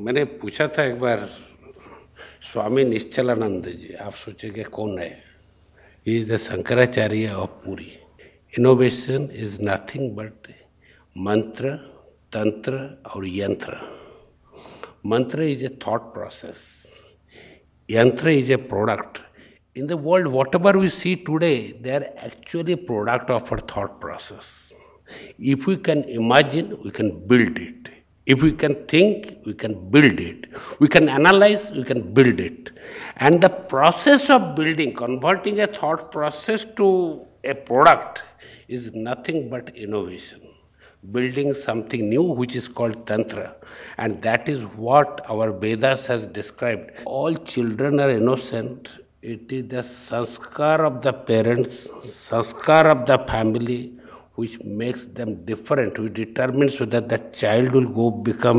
मैंने पूछा था एक बार स्वामी निश्चलानंद जी, आप सोचेंगे कौन है? He is the Shankaracharya of Puri. Innovation is nothing but mantra, tantra और यंत्र. Mantra is a thought process. Yantra is a product. In the world, whatever we see today, they are actually a product of our thought process. If we can imagine, we can build it. If we can think, we can build it. We can analyze, we can build it. And the process of building, converting a thought process to a product is nothing but innovation. Building something new which is called Tantra. And that is what our Vedas has described. All children are innocent. It is the sanskar of the parents, sanskar of the family, which makes them different, which determines whether the child will go become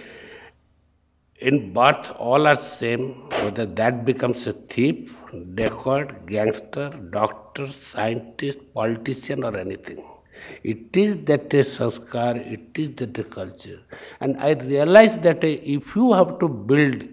in birth all are same, whether that becomes a thief, dacoit, gangster, doctor, scientist, politician or anything. It is that a sanskar, it is that a culture. And I realized that if you have to build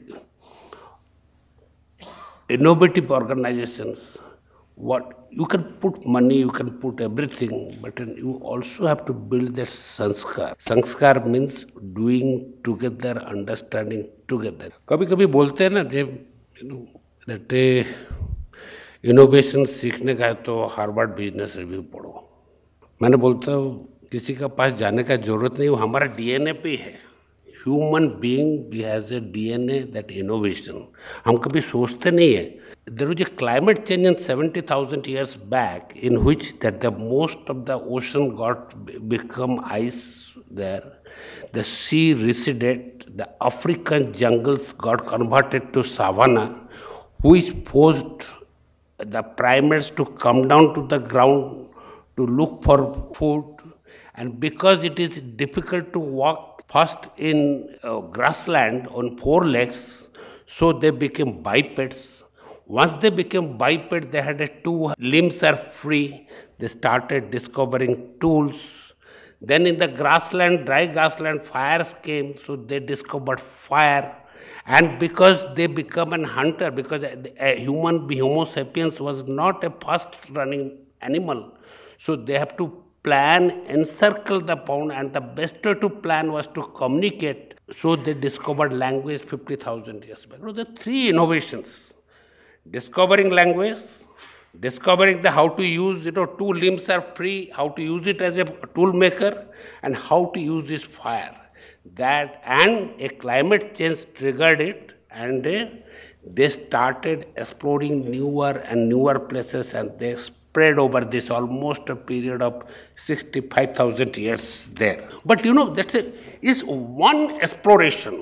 innovative organizations, what you can put money, you can put everything, but you also have to build that sanskar. Sanskar means doing together, understanding together. कभी-कभी बोलते हैं ना that innovation सीखने का है तो Harvard business review पढ़ो. मैंने बोलता हूँ किसी का पास जाने का जरूरत नहीं, वो हमारा डीएनए पे है. Human being we has a DNA that innovation. हम कभी सोचते नहीं है. There was a climate change in 70,000 years back in which that the most of the ocean got become ice there. The sea receded. The African jungles got converted to savanna, which forced the primates to come down to the ground to look for food. And because it is difficult to walk first in grassland on four legs, so they became bipeds. Once they became biped, they had two limbs are free. They started discovering tools. Then in the grassland, dry grassland, fires came, so they discovered fire. And because they become an hunter, because a human, Homo sapiens was not a fast-running animal, so they have to plan, encircle the pound, and the best way to plan was to communicate. So they discovered language 50,000 years back. The three innovations. Discovering language, discovering how to use, two limbs are free, how to use it as a tool maker, and how to use this fire. That and a climate change triggered it, and they started exploring newer and newer places, and they spread over this almost a period of 65,000 years there. But that is one exploration.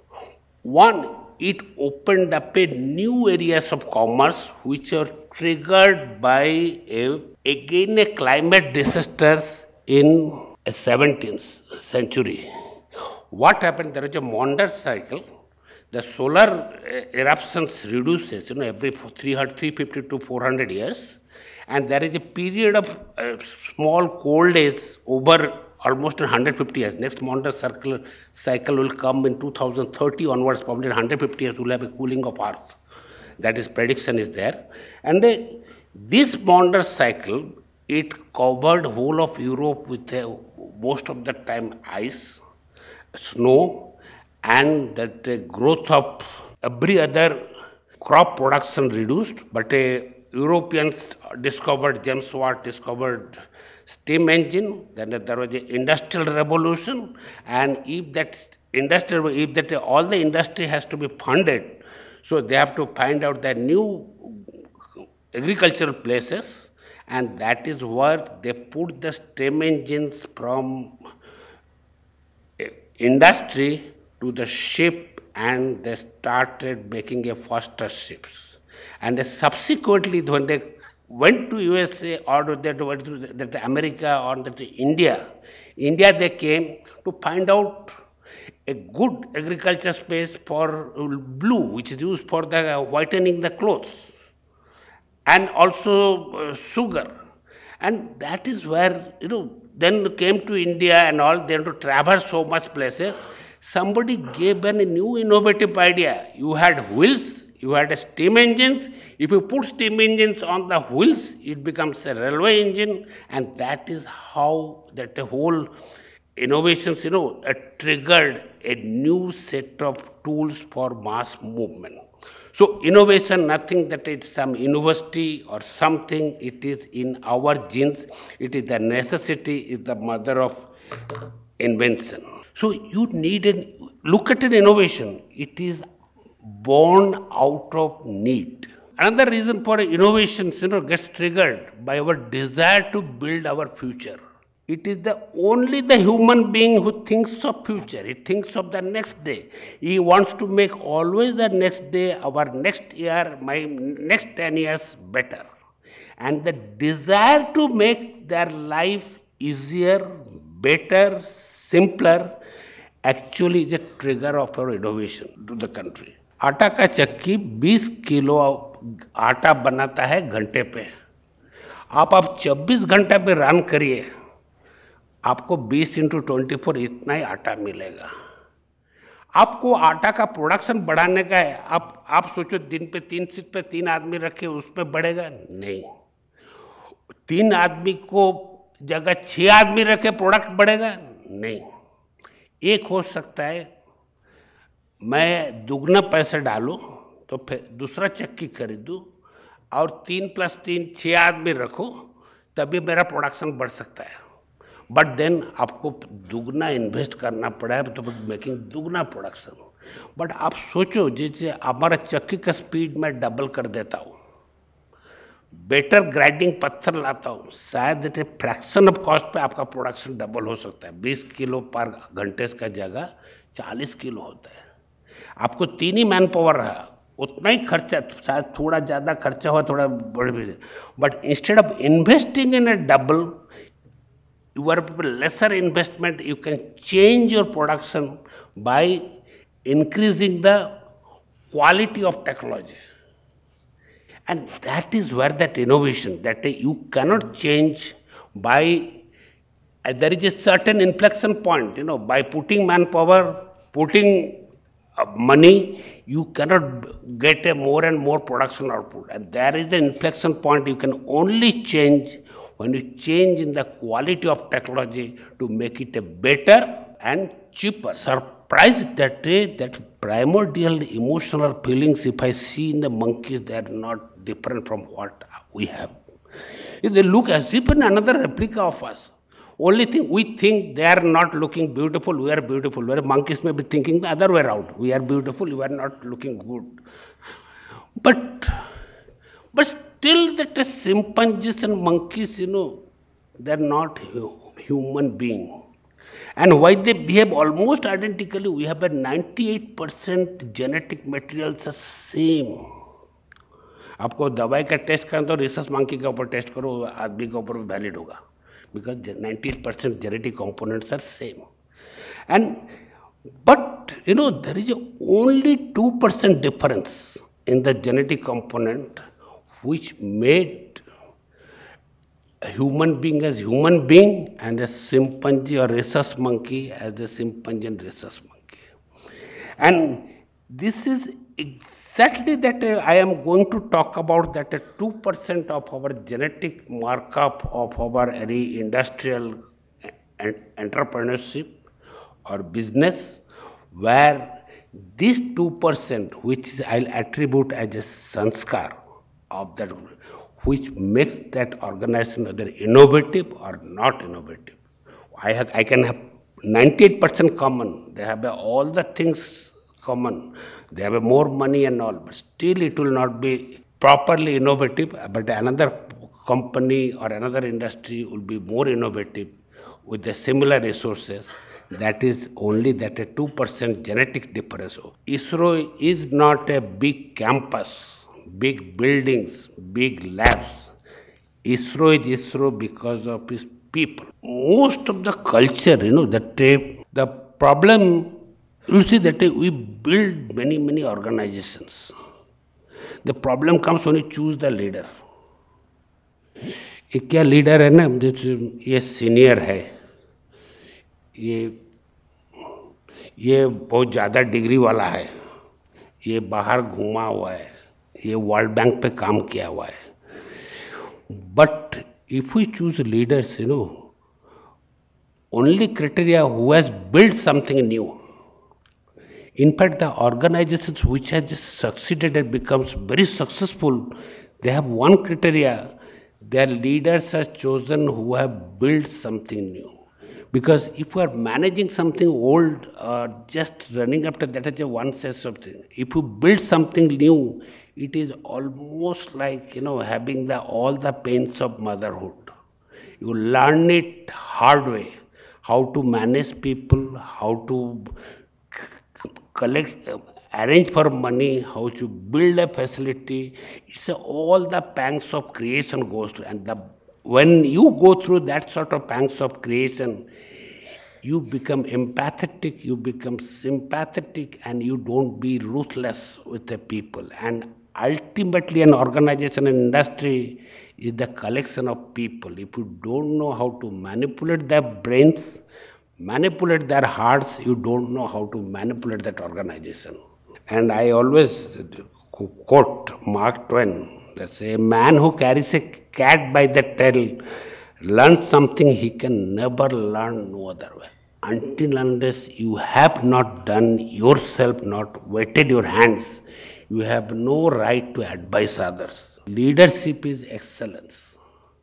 It opened up a new areas of commerce which are triggered by again a climate disasters in the 17th century. What happened? There is a Maunder cycle. The solar eruptions reduces, every 350 to 400 years. And there is a period of small cold days over almost 150 years. Next Maunder cycle will come in 2030 onwards, probably 150 years we'll have a cooling of Earth. That is, prediction is there. And this Maunder cycle, it covered whole of Europe with most of the time ice, snow, and that growth of every other crop production reduced. But Europeans discovered, James Watt discovered steam engine, then there was an industrial revolution, and if all the industry has to be funded, so they have to find out the new agricultural places, and that is where they put the steam engines from industry to the ship, and they started making a faster ships. And subsequently, when they went to USA or that America or that India they came to find out a good agriculture space for blue, which is used for the whitening the clothes, and also sugar. And that is where, then came to India and all, they had to traverse so much places. Somebody gave a new innovative idea. You had wheels, you had a steam engines. If you put steam engines on the wheels, it becomes a railway engine, and that is how that whole innovations, triggered a new set of tools for mass movement. So innovation, nothing that it's some university or something, it is in our genes. It is the necessity, is the mother of invention. So you need look at an innovation. It is born out of need. Another reason for innovations, gets triggered by our desire to build our future. It is only the human being who thinks of future. He thinks of the next day. He wants to make always the next day, our next year, my next 10 years better. And the desire to make their life easier, better, simpler, actually is a trigger of our innovation to the country. आटा का चक्की 20 kilo आटा बनाता है घंटे पे. आप 24 घंटे पे रन करिए, आपको 20 × 24 इतना ही आटा मिलेगा. आपको आटा का प्रोडक्शन बढ़ाने का है. आप सोचो दिन पे 3 शिफ्ट पे 3 आदमी रखे, उसमें बढ़ेगा नहीं. 3 आदमी को जगह 6 आदमी रखे, प्रोडक्ट बढ़ेगा नहीं. एक हो सकता है मैं दुगना पैसे डालूं तो फिर दूसरा चक्की खरीदूं और 3 + 3 6 आदमी रखो, तभी मेरा प्रोडक्शन बढ़ सकता है. बट देन आपको दुगना इन्वेस्ट करना पड़ा है तो मेकिंग दुगना प्रोडक्शन. बट आप सोचो, जैसे हमारा चक्की का स्पीड मैं डबल कर देता हूँ, बेटर ग्राइंडिंग पत्थर लाता हूँ, शायद फ्रैक्शन ऑफ कॉस्ट पे आपका प्रोडक्शन डबल हो सकता है. 20 किलो पर घंटे का जगह 40 किलो होता है. आपको 3 ही मैन पावर रहा, उतना ही खर्चा, शायद थोड़ा ज़्यादा खर्चा हुआ, थोड़ा बढ़ भी. But instead of investing in a double, your lesser investment, you can change your production by increasing the quality of technology. And that is where that innovation, that you cannot change by, there is a certain inflection point, by putting manpower, putting money, you cannot get a more and more production output. And there is the inflection point you can only change when you change in the quality of technology to make it a better and cheaper. Surprised that primordial emotional feelings, if I see in the monkeys, they are not different from what we have. If they look as if in another replica of us. Only thing, we think they are not looking beautiful, we are beautiful. Where monkeys may be thinking the other way around. We are beautiful, you are not looking good. But still that chimpanzees and monkeys, they are not human beings. And why they behave almost identically, we have a 98% genetic materials are same. आपको दवाई का test करना तो research monkey के ऊपर test करो, आदमी के ऊपर वैलिड होगा. Because 98% genetic components are same. But there is only 2% difference in the genetic component which made a human being as human being and a chimpanzee or rhesus monkey as a chimpanzee and rhesus monkey. And this is exactly that I am going to talk about, that 2% of our genetic markup of our any industrial entrepreneurship or business, where this 2%, which I'll attribute as a sanskar of that, which makes that organization whether innovative or not innovative. I can have 98% common. They have all the things common. They have more money and all, but still it will not be properly innovative. But another company or another industry will be more innovative with the similar resources. That is only that a 2% genetic difference. ISRO is not a big campus, big buildings, big labs. ISRO is ISRO because of its people. Most of the culture, the problem, you see that we build many organizations. The problem comes when you choose the leader. एक क्या leader है ना, ये senior है, ये बहुत ज़्यादा degree वाला है, ये बाहर घूमा हुआ है, ये वर्ल्ड बैंक पे काम किया हुआ है. But if we choose leaders, only criteria who has built something new. In fact, the organizations which has just succeeded and becomes very successful, they have one criteria: their leaders are chosen who have built something new. Because if you are managing something old or just running after that, as one says something. If you build something new, it is almost like having all the pains of motherhood. You learn it hard way, how to manage people, how to collect, arrange for money, how to build a facility. It's all the pangs of creation goes through, and when you go through that sort of pangs of creation, you become empathetic, you become sympathetic, and you don't be ruthless with the people. And ultimately, an organization, an industry is the collection of people. If you don't know how to manipulate their brains, manipulate their hearts, you don't know how to manipulate that organization. And I always quote Mark Twain, that say, a man who carries a cat by the tail learns something he can never learn no other way. Until unless you have not done yourself, not wetted your hands, you have no right to advise others. Leadership is excellence.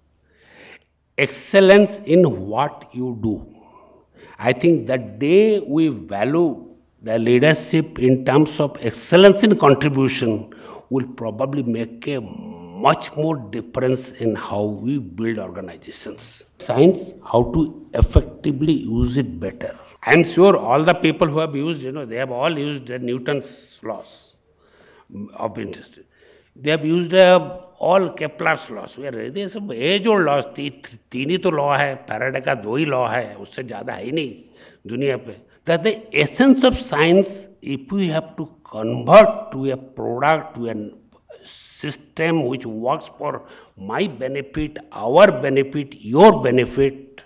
Excellence in what you do. I think the day we value the leadership in terms of excellence in contribution will probably make a much more difference in how we build organizations. Science, how to effectively use it better. I am sure all the people who have used, they have all used Newton's laws of interest. They have used all Kepler's laws. They सब as old laws, तीन ही तो law है, Faraday का 2 ही law है, उससे ज़्यादा है ही नहीं दुनिया पे. That the essence of science, if we have to convert to a product, to a system which works for my benefit, our benefit, your benefit,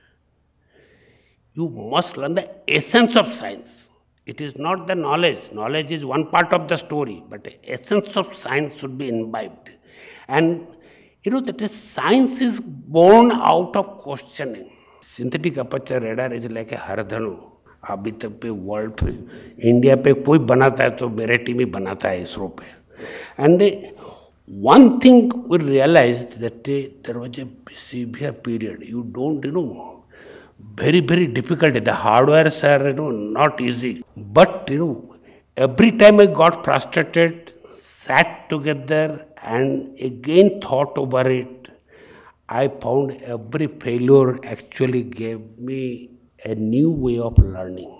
you must learn the essence of science. It is not the knowledge. Knowledge is one part of the story, but the essence of science should be imbibed. And that is, science is born out of questioning. Synthetic aperture radar is like a हरधनु. अभी तक पे world पे, India पे कोई बनाता है तो मेरे टीम ही बनाता है इसरो पे. And one thing we realized that there was a severe period. You don't, very, very difficult. The hardwares are, not easy. But, every time I got frustrated, sat together and again thought over it, I found every failure actually gave me a new way of learning.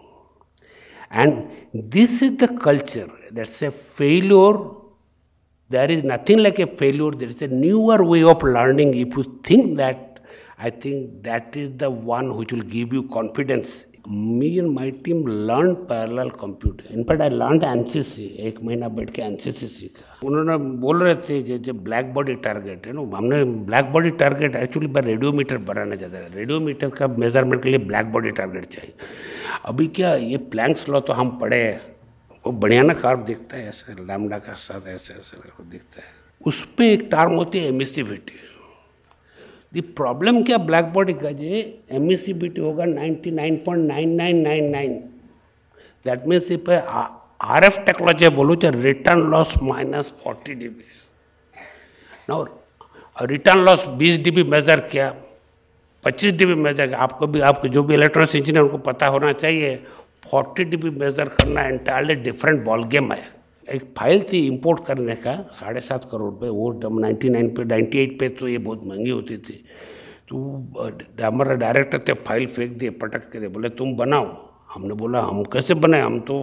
And this is the culture. That's a failure. There is nothing like a failure. There is a newer way of learning. If you think that, I think that is the one which will give you confidence. Me and my team learned parallel computer. In fact, I learned ANSYS. 1 महीना बैठ के ANSYS सीखा. उन्होंने बोल रहे थे जो black body target है, हमने ब्लैक बॉडी टारगेट एक्चुअली पर रेडियोमीटर बनाना चाहता है. रेडियोमीटर का मेजरमेंट के लिए ब्लैक बॉडी टारगेट चाहिए. अभी क्या ये प्लैंक्स लॉ तो हम पढ़े, वो बढ़िया ना कार्व दिखता है ऐसे, लैम्डा का साथ ऐसे ऐसे दिखता है. उस पर एक टर्म होती है एमिसिविटी. द प्रॉब्लम क्या ब्लैक बॉडी का जे एमिसिविटी होगा 99.9999. That means if RF technology बोलो तो return loss -40 dB. Now return loss 20 dB measure किया, 25 dB मेजर, आपको भी, आपको जो भी इलेक्ट्रॉनिक्स इंजीनियर उनको पता होना चाहिए, 40 dB मेजर करना एंटायरली डिफरेंट बॉल गेम है. एक फाइल थी इंपोर्ट करने का 7.5 करोड़ पे, वो 99 पे 98 पे तो ये बहुत महंगी होती थी. तो हमारा डायरेक्टर थे, फाइल फेंक दिए, पटक के दे, बोले तुम बनाओ. हमने बोला हम कैसे बनाए, हम तो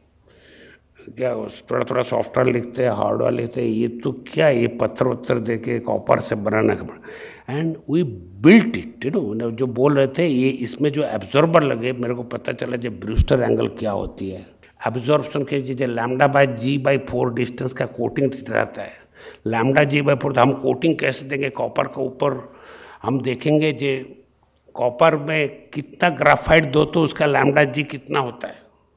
क्या थोड़ा थोड़ा सॉफ्टवेयर लिखते हैं, हार्डवेयर लिखते हैं, ये तो क्या, ये पत्थर वत्थर दे के कॉपर से बनाना का. And we built it. जो बोल रहे थे ये इसमें जो एब्जॉर्बर लगे, मेरे को पता चला जब ब्रूस्टर एंगल क्या होती है. एब्जॉर्प्शन के जैसे λ/g/4 डिस्टेंस का कोटिंग रहता है. λg/4 तो हम कोटिंग कैसे देंगे कॉपर के ऊपर, हम देखेंगे जे कॉपर में कितना ग्राफाइट दो तो उसका λg कितना होता है.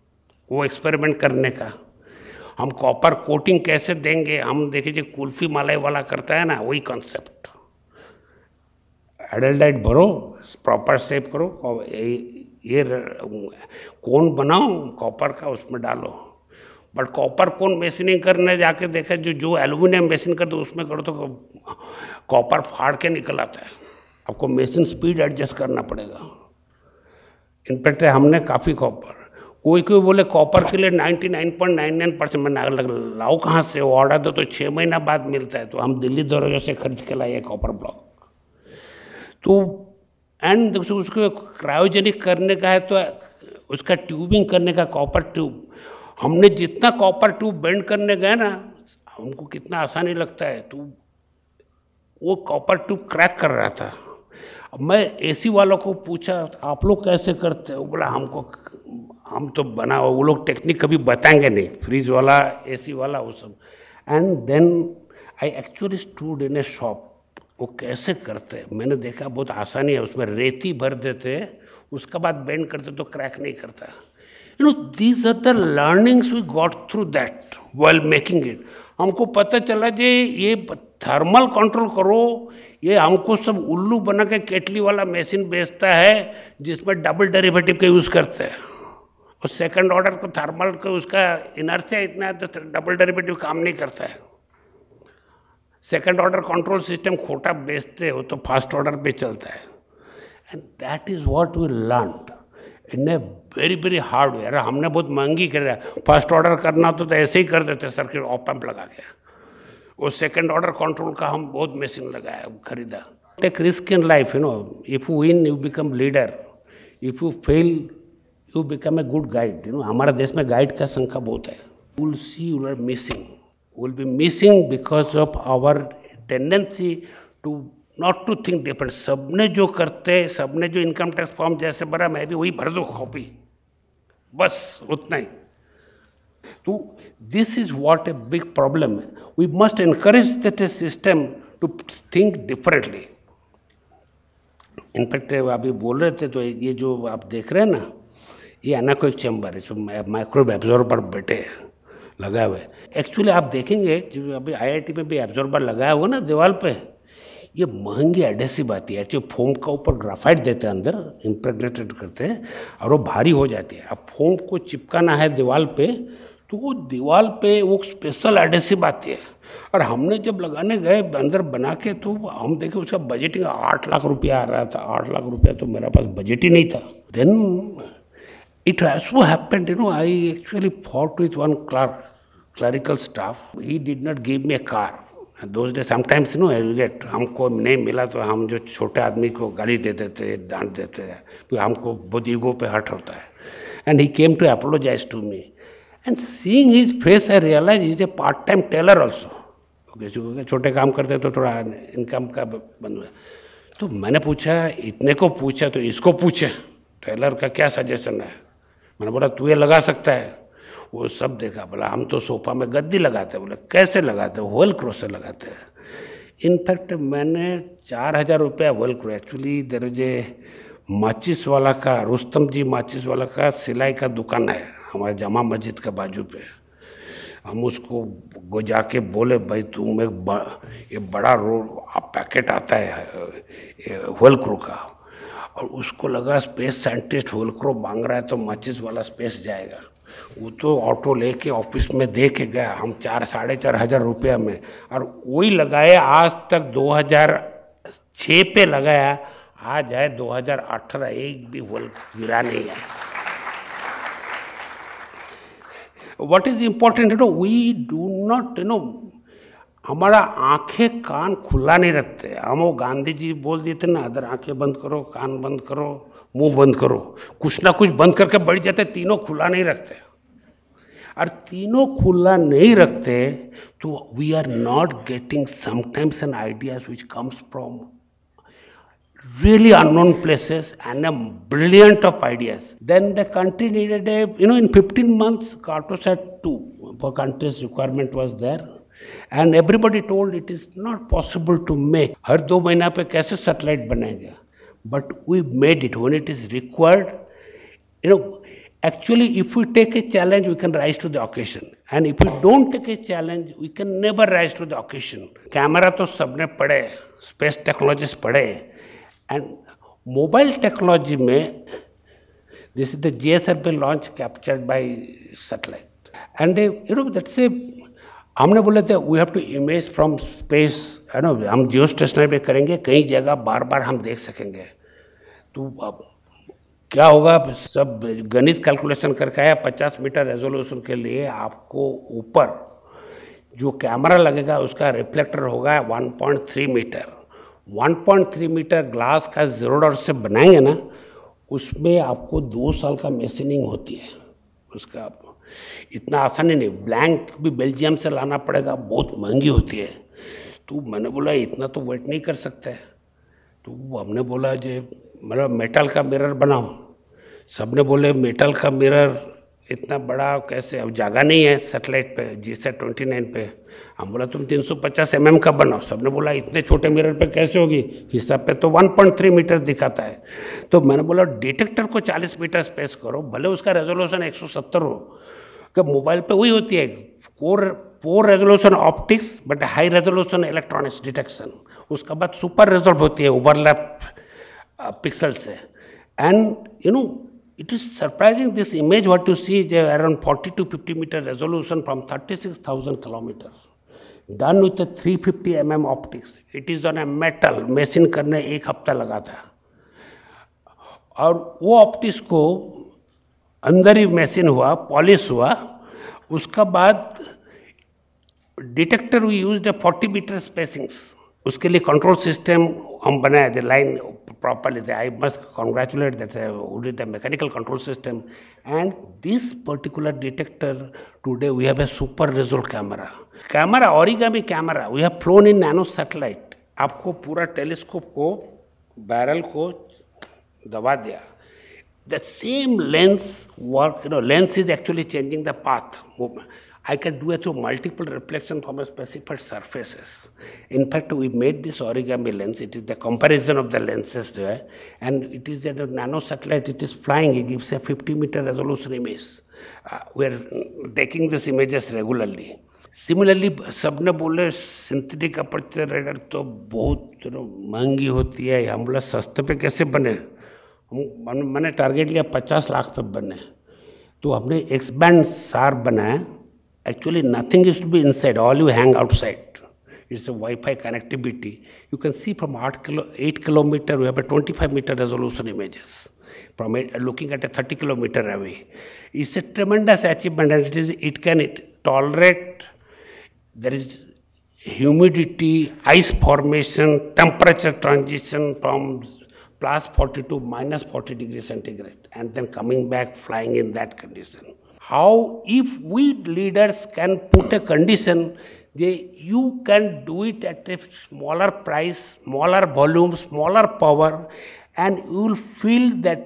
वो एक्सपेरिमेंट करने का। हम कॉपर कोटिंग कैसे देंगे, हम देखिए जो कुल्फी मलाई वाला करता है ना, वही कॉन्सेप्ट। एडल्टाइट भरो, प्रॉपर शेप करो, और ये कोन बनाओ कॉपर का, उसमें डालो। बट कॉपर कोन मशीनिंग करने जाके देखा, जो एल्यूमिनियम मशीन कर दो उसमें करो तो कॉपर फाड़ के निकल आता है। आपको मशीन स्पीड एडजस्ट करना पड़ेगा। इनफैक्ट हमने काफ़ी कॉपर, कोई बोले कॉपर के लिए 99.99%, मैंने अलग लाओ कहाँ से, वो ऑर्डर दो तो 6 महीना बाद मिलता है। तो हम दिल्ली दरोगा से खरीद के लाए कॉपर ब्लॉक। तो एंड उसको क्रायोजेनिक करने का है, तो उसका ट्यूबिंग करने का, कॉपर ट्यूब। हमने जितना कॉपर ट्यूब बेंड करने गए ना, हमको कितना आसानी लगता है, तो वो कॉपर ट्यूब क्रैक कर रहा था। अब मैं एसी वालों को पूछा, आप लोग कैसे करते हो? बोला हम तो बना, वो लोग टेक्निक कभी बताएंगे नहीं, फ्रिज वाला, एसी वाला, वो सब। And then I actually stood in a shop, वो कैसे करते हैं मैंने देखा। बहुत आसानी है, उसमें रेती भर देते, उसके बाद बेंड करते तो क्रैक नहीं करता। These are the learnings we got through that while making it. हमको पता चला जी ये थर्मल कंट्रोल करो, ये हमको सब उल्लू बना के केटली वाला मशीन बेचता है जिसमें डबल डेरिवेटिव का यूज़ करते हैं, और सेकंड ऑर्डर को थर्मल को उसका इनर्शिया इतना है तो डबल डेरिवेटिव काम नहीं करता है। सेकंड ऑर्डर कंट्रोल सिस्टम खोटा बेचते हो तो फर्स्ट ऑर्डर पे चलता है। And that is what we learned in a very very hard way. अरे हमने बहुत महंगी कर दिया, फर्स्ट ऑर्डर करना तो ऐसे ही कर देते सर्किट ऑप एम्प लगा के। वो सेकंड ऑर्डर कंट्रोल का हम बहुत मशीन लगाया, खरीदा। Take risk in life, if you win you become leader, if you fail you become a good guide. हमारा देश में गाइड का संख्या बहुत है। You will see you are missing, will be missing because of our tendency to not to think different। सबने जो करते, सबने जो इनकम टैक्स फॉर्म जैसे भरा, मैं भी वही भर दो कॉपी, बस उतना ही। तो this is what a big problem है। We must encourage that system to think differently. In fact अभी बोल रहे थे, तो ये जो आप देख रहे हैं ना, ये अनेकोइक चैम्बर है, माइक्रोवेव एब्जॉर्बर बैठे लगा हुआ है। एक्चुअली आप देखेंगे जो अभी आईआईटी में भी एब्जॉर्बर लगाया हुआ ना दीवार पे, ये महंगी एडेसिव आती है। एक्चुअली फोम का ऊपर ग्राफाइट देते हैं, अंदर इम्प्रेग्नेटेड करते हैं, और वो भारी हो जाती है। अब फोम को चिपकाना है दीवार पे, तो वो दीवार पे वो स्पेशल एडेसिव आती है। और हमने जब लगाने गए अंदर बना के, तो हम देखे उसका बजटिंग 8 लाख रुपया आ रहा था। 8 लाख रुपया तो मेरा पास बजट ही नहीं था। Then it also happened, I actually fought with one clerical staff. He did not give me a car. And those days sometimes, I get, हमको नहीं मिला तो हम जो छोटे आदमी को गाली दे देते, डांट देते हैं, तो हमको बहुत ईगो पे हर्ट होता है। And he came to apologize to me. And seeing his face, I realized he is a part-time tailor also. क्योंकि छोटे काम करते तो थोड़ा इनकम का बंद हुआ। तो मैंने पूछा, इतने को पूछा तो इसको पूछे, टेलर का क्या सजेशन है। मैंने बोला तू ये लगा सकता है। वो सब देखा, बोला हम तो सोफा में गद्दी लगाते हैं। बोले कैसे लगाते हो? होल क्रो से लगाते हैं। इनफैक्ट मैंने 4000 रुपया होल क्रो, एक्चुअली देर इज ए माचिस वाला का, रुस्तम जी माचिस वाला का सिलाई का दुकान है हमारे जामा मस्जिद के बाजू पे। हम उसको जाके बोले, भाई तुम ये बड़ा पैकेट आता है होल क्रो का, और उसको लगा स्पेस साइंटिस्ट होलक्रो मांग रहा है तो माचिस वाला स्पेस जाएगा। वो तो ऑटो लेके ऑफिस में दे के गया, हम 4-4,500 रुपया में, और वही लगाए आज तक 2006 पे लगाया, आज है 2018, एक भी होल गिरा नहीं है। What is important, we do not, हमारा आंखें कान खुला नहीं रखते हम। वो गांधी जी बोल देते ना, अदर आंखें बंद करो, कान बंद करो, मुंह बंद करो, कुछ ना कुछ बंद करके बैठ जाते, तीनों खुला नहीं रखते। और तीनों खुला नहीं रखते तो we are not getting sometimes an ideas which comes from really unknown places and a brilliant of ideas. Then the country needed in 15 months, Cartosat 2 for country's requirement was there. And everybody told it is not possible to make. हर 2 महीना पे कैसे satellite बनेगा? But we made it when it is required. Actually, if we take a challenge, we can rise to the occasion. And if we don't take a challenge, we can never rise to the occasion. Camera तो सबने पढ़े, space technologies पढ़े, and mobile technology में, this is the GSLV launch captured by satellite. And that's a, हमने बोले थे we have to image from space, हम geostationary पे करेंगे, कई जगह बार बार हम देख सकेंगे. तो अब क्या होगा, सब गणित कैलकुलेशन करके आया, 50 मीटर रेजोल्यूशन के लिए आपको ऊपर जो कैमरा लगेगा उसका रिफ्लेक्टर होगा 1.3 मीटर. 1.3 मीटर ग्लास का जीरो डॉट से बनाएंगे ना, उसमें आपको 2 साल का मशीनिंग होती है. उसका इतना आसानी नहीं, ब्लैंक भी बेल्जियम से लाना पड़ेगा, बहुत महंगी होती है. तो मैंने बोला इतना तो वेट नहीं कर सकते. तो हमने बोला जो मतलब मेटल का मिरर बनाओ. सबने बोले मेटल का मिरर इतना बड़ा कैसे, अब जगह नहीं है सैटेलाइट पे, GSAT-29 पे. हम बोला तुम 350 mm का बनाओ. सबने बोला इतने छोटे मिरर पे कैसे होगी, हिसाब पे तो 1.3 मीटर दिखाता है. तो मैंने बोला डिटेक्टर को 40 मीटर स्पेस करो, भले उसका रेजोल्यूशन 170 हो. कि मोबाइल पे वही होती है, poor resolution optics but high resolution electronics detection. उसका बाद सुपर रिजॉल्व होती है ओवरलैप पिक्सल से. And it is surprising, this image what you see is around 40 to 50 meter resolution from 36,000 kilometers, done with a 350 mm optics. It is on a metal, machine करने 1 हफ्ता लगा था. और वो optics को अंदर ही मशीन हुआ, पॉलिश हुआ. उसका बाद detector we used 40 meter spacings. उसके लिए कंट्रोल सिस्टम हम बनाए थे, line properly. I must congratulate that who did the mechanical control system. And this particular detector, today we have a super resolve camera. Origami camera, we have flown in nano satellite. आपको पूरा telescope को, barrel को दबा दिया. The same lens work, lens is actually changing the path movement. I can do it through multiple reflection from a specified surfaces. In fact, we made this origami lens. It is the comparison of the lenses there, and it is a nano satellite. It is flying. It gives a 50-meter resolution image. We are taking these images regularly. Similarly, सबने बोले synthetic aperture raider तो बहुत महंगी होती है. हम बोला सस्ते पे कैसे बने. मैंने टारगेट लिया 50 लाख पे बने. तो हमने एक्सबैंड SAR बनाया. Actually, nothing is to be inside. All you hang outside. It's a Wi-Fi connectivity. You can see from 8 kilometer, we have a 25-meter resolution images. From looking at a 30 kilometer away. It's a tremendous achievement, and it can tolerate. There is humidity, ice formation, temperature transition from plus 40 to minus 40 degrees centigrade, and then coming back flying in that condition. How, if we leaders can put a condition, you can do it at a smaller price, smaller volume, smaller power, and you will feel that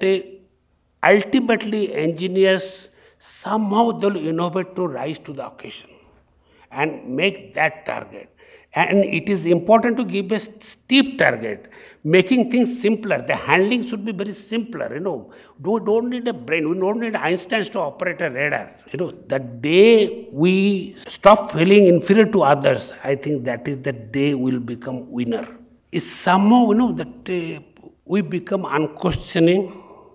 ultimately engineers somehow they'll innovate to rise to the occasion and make that target. And it is important to give a steep target, making things simpler. The handling should be very simpler, Don't need a brain. We don't need Einstein to operate a radar. The day we stop feeling inferior to others, I think that is the day we'll become winner. It's somehow, that we become unquestioning,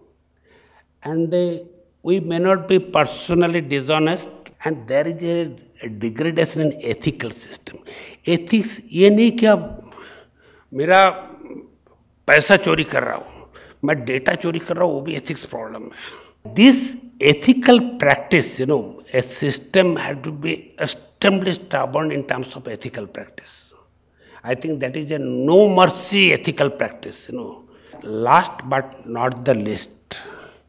and we may not be personally dishonest, and there is a degradation in ethical system. Ethics ये नहीं कि अब मेरा पैसा चोरी कर रहा हूँ, मैं डेटा चोरी कर रहा हूँ, वो भी ethics problem है. This ethical practice, a system had to be established stubborn in terms of ethical practice. I think that is a no mercy ethical practice, Last but not the least,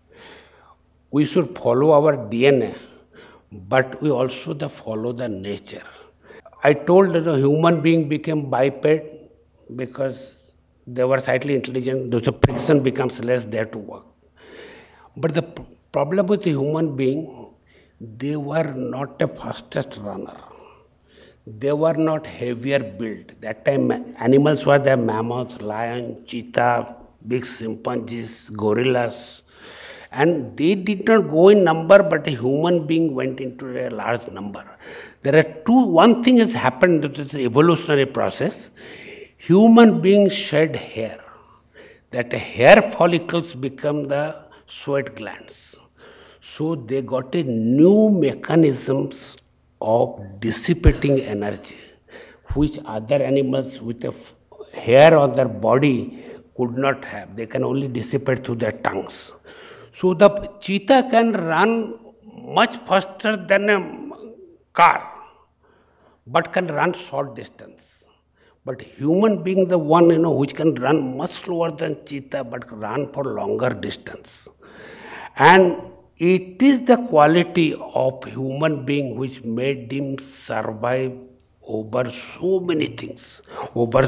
we should follow our DNA, but we also follow the nature. I told that a human being became biped because they were slightly intelligent, so friction becomes less there to work. But the problem with the human being, they were not the fastest runner. They were not heavier built. That time animals were the mammoths, lion, cheetah, big chimpanzees, gorillas. And they did not go in number, but a human being went into a large number. There are one thing has happened to this evolutionary process. Human beings shed hair. That hair follicles become the sweat glands. So they got a new mechanisms of dissipating energy, which other animals with a hair on their body could not have. They can only dissipate through their tongues. So the cheetah can run much faster than a car, but can run short distance. But human being the one, which can run much slower than cheetah, but run for longer distance. And it is the quality of human being which made him survive over so many things, over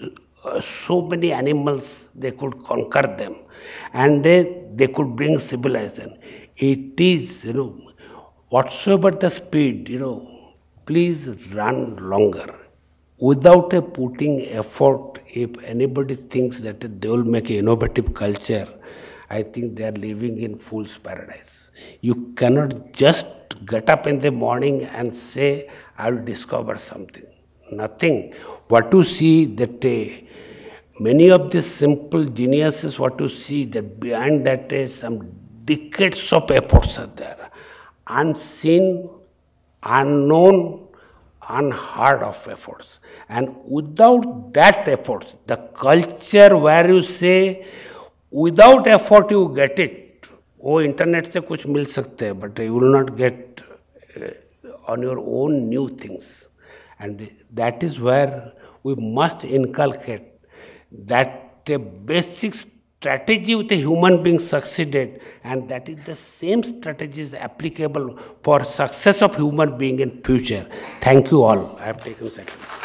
so many animals. They could conquer them, and they could bring civilization. It is, whatsoever the speed, please run longer. Without a putting effort, if anybody thinks that they will make an innovative culture, I think they are living in fool's paradise. You cannot just get up in the morning and say, I will discover something. Nothing. What you see that many of these simple geniuses, what you see that behind that is some decades of efforts are there. Unseen, unknown, unheard of efforts. And without that effort, the culture where you say, without effort you get it. वो internet से कुछ मिल सकते हैं, but you will not get on your own new things. And that is where we must inculcate that the basic strategy with a human being succeeded, and that is the same strategy is applicable for success of human being in future. Thank you all. I have taken second.